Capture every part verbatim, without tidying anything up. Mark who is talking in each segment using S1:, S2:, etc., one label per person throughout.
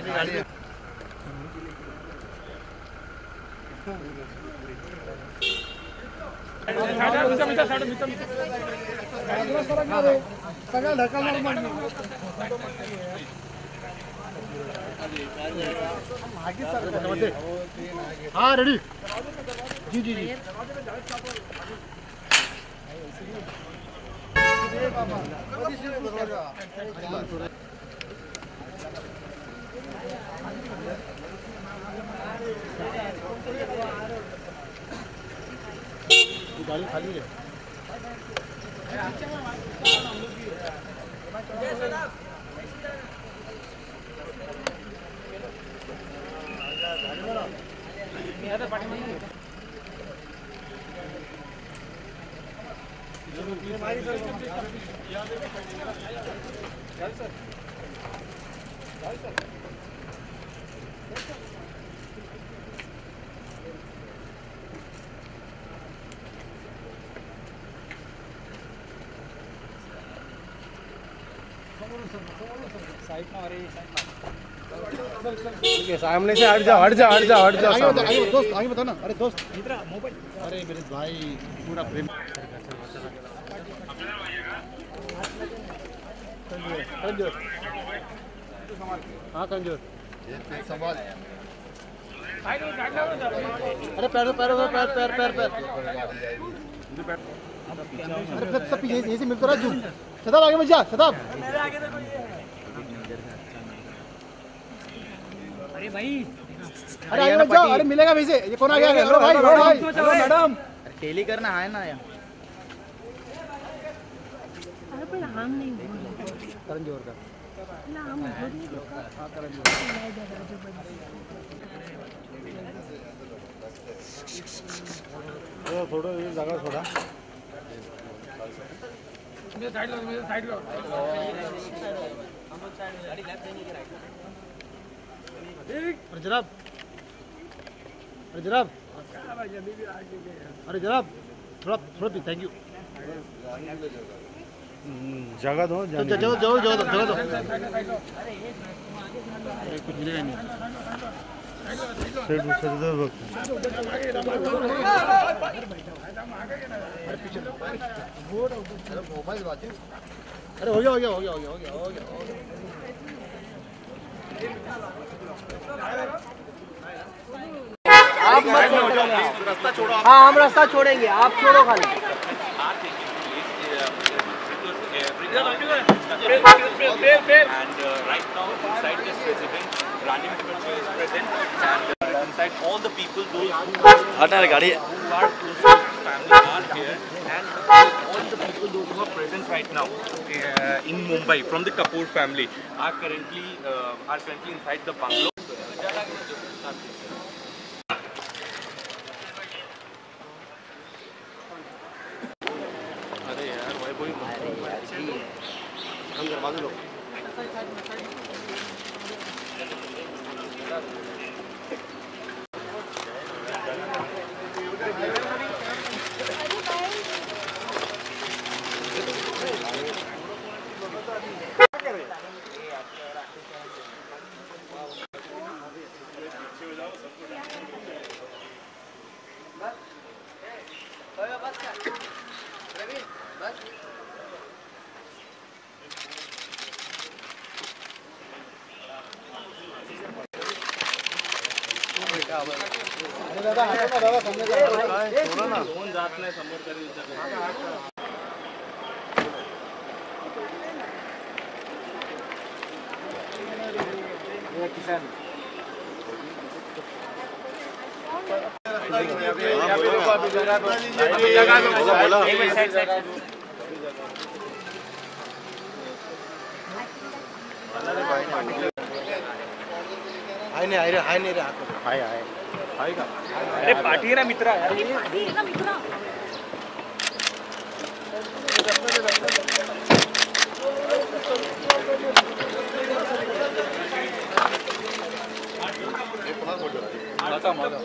S1: गाड़ी है।
S2: सगळं ढकलणार मग हाँ रेडी जी जी जी गाड़ी खाली है। सामने से हट जा हट जा हट जा हट जा आगे बता, आगे दोस्त आगे बता ना। अरे दोस्त मोबाइल अरे मेरे भाई पूरा प्रेम कंजूर हाँ कंजूर संभाल। अरे पैर पैर पैर पैर पैर पैर पैर अरे सब यहीं से मिलता रहा जूम। शताब आगे मत जा शताब।
S3: अरे भाई
S2: अरे आगे मत जाओ। अरे मिलेगा वैसे ये कौन आ गया? हेलो भाई हेलो भाई हेलो मैडम
S1: टेली करना है ना यार।
S4: अरे पण हम नहीं
S2: करण जोर का
S4: ना हम थोड़ी
S2: हां करण जोर ओ थोड़ा ये जगह थोड़ा
S3: मेरे साइड लो मेरे साइड लो
S1: गाड़ी लेफ्ट देंगे कि राइट?
S2: अरे जनाब अरे जनाब अरे जनाब थोड़ा थोड़ा भी थैंक यू। जगह दो जाओ जाओ जाओ जाओ जगह दो। अरे कुछ मिलेगा नहीं। मोबाइल बाजू। अरे हो गया हो गया हो गया हो गया हो गया हो गया हो गया।
S1: आप मत रास्ता छोड़ो।
S5: हाँ हम रास्ता छोड़ेंगे आप छोड़ो खाली।
S6: And uh, right now inside this resident, Rani Mukherjee is present, and uh, inside all the people, those who are, who are close to his family are here, and all the people those who are present right now uh, in Mumbai from the Kapoor family are currently uh, are currently inside the bungalow.
S1: अरे यार भाई कोई हम करवा दो लोग।
S2: अरे दादा हटो ना दादा सामने छोड़ो ना।
S6: दोन जात नाही समोर तरी
S2: ये किसान हाय नहीं हाय रे हाय नहीं रे हाय हाय हाय का
S6: अरे पाठी ना मित्रा यार
S4: पाठी ना मित्रा
S6: माता माता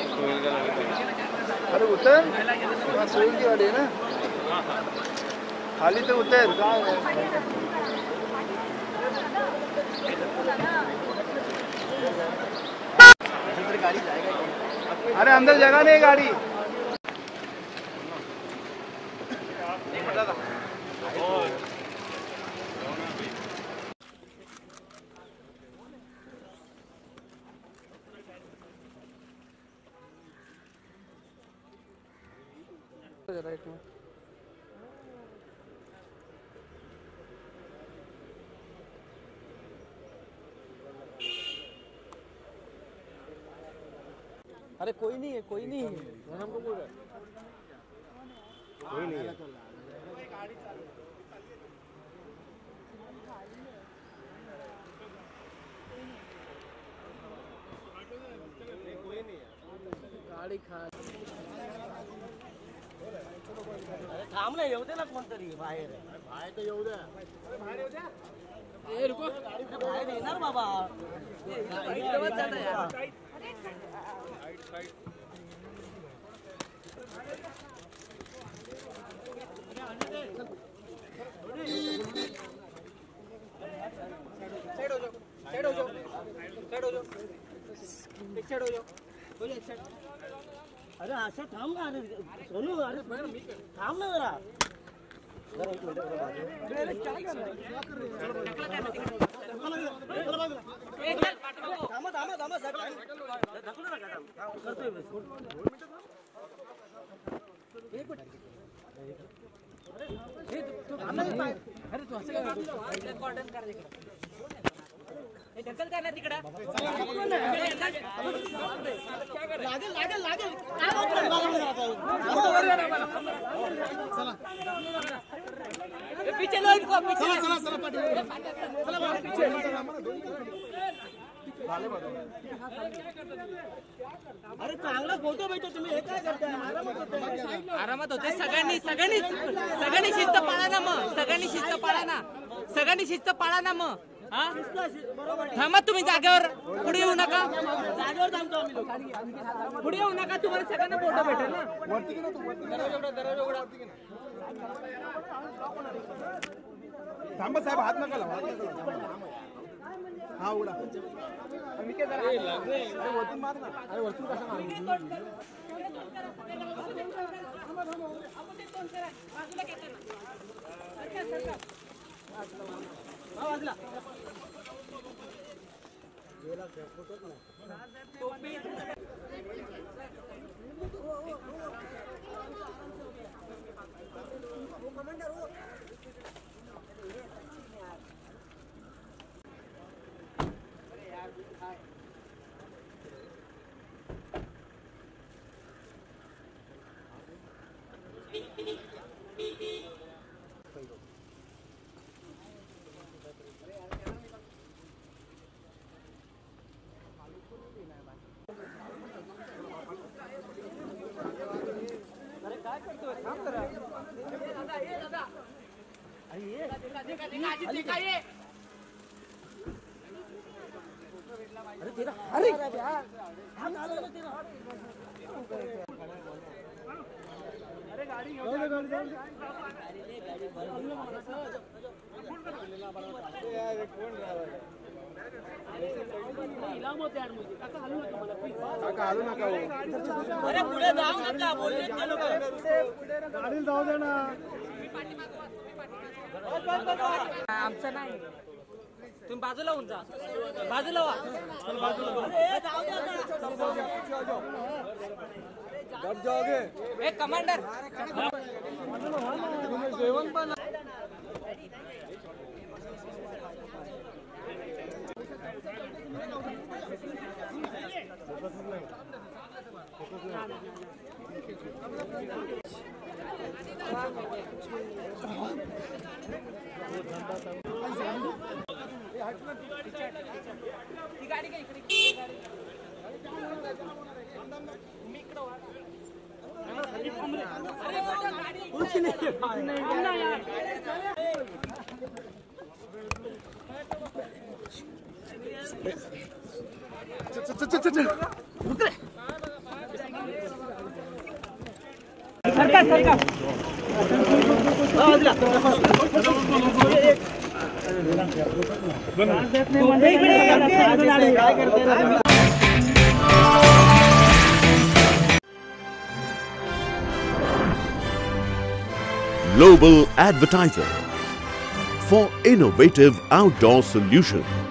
S2: अरे उतर सोल की गाड़ी है ना। खाली तो उतर।
S1: गाड़ी जाएगा।
S2: अरे अंदर जगह नहीं गाड़ी।
S5: अरे कोई नहीं है, कोई नहीं है।
S2: कोई नहीं है।
S5: गाडी खा थांब ना, येऊ दे ना कोणतरी बाहेर. बाहेर तर येऊ द्या. ए रुको, बाहेर येणार बाबा. साइड हो जाओ, साइड हो जाओ, साइड हो जाओ, एक साइड हो जाओ, हो जाओ एक साइड. अरे असं थांब ना. अरे सोनू, अरे थांब ना जरा. जरा एक मिनिट थांबा थांबा थांबा सगळं ढकलू नका. करतोय बस. एक मिनिट. अरे तू असं काय कॉर्डन कर तिकडे. हे ढकल कर ना तिकडे. लागेल लागेल लागेल. चला पीछे लो इनको. पीछे चला चला चला पाटी. चला पीछे. अरे चांगला फोटो भेटतो. तुम्ही हे काय करताय?
S3: आरामात होते. सगळ्यांनी सगळ्यांनी सगळ्यांनी शिस्त पाळा ना. मग सगळ्यांनी शिस्त पाळा ना. सगळ्यांनी शिस्त पाळा ना. मग हा थांबा तुम्ही जागेवर. पुढे येऊ नका.
S5: जागेवर थांबतो आम्ही लोक.
S3: पुढे येऊ नका. तुम्हाला सगळ्यांना फोटो भेटेल ना.
S2: थांबा साहेब, हात नका लावा. हा उडा. मी काय जरा वरतून मार ना. अरे वरतून कसा मारू?
S5: बाजूला. अरे तेरा अरे अरे गाड़ी
S2: हालू नका.
S5: अरे पुढे जाऊ नका. बोलले ते लोक.
S2: गाडीला जाऊ दे ना.
S3: आमचं नाही. तुम्ही बाजूला होऊन जा. बाजूला व्हा. एक कमांडर
S2: जेवण पण
S3: गाडी काय इकडे.
S5: कुछ नहीं यार.
S3: सरकार सरकार
S7: Global Advertiser for innovative outdoor solutions.